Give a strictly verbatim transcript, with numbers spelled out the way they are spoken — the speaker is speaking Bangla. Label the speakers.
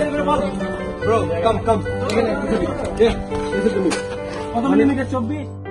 Speaker 1: Bro, come, come. Listen to me. Yeah, listen to me.
Speaker 2: কত মিলিমিটার চব্বিশ